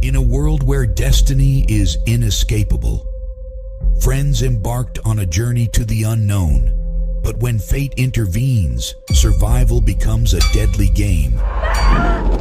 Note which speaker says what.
Speaker 1: In a world where destiny is inescapable, friends embarked on a journey to the unknown. But when fate intervenes, survival becomes a deadly game.